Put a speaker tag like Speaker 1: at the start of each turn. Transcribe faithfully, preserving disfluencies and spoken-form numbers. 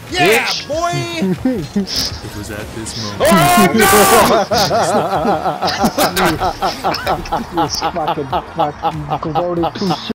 Speaker 1: Yeah,
Speaker 2: bitch.
Speaker 1: boy!
Speaker 3: It was at this moment.
Speaker 1: Oh, no!
Speaker 4: This fucking fucking devoted piece of shit.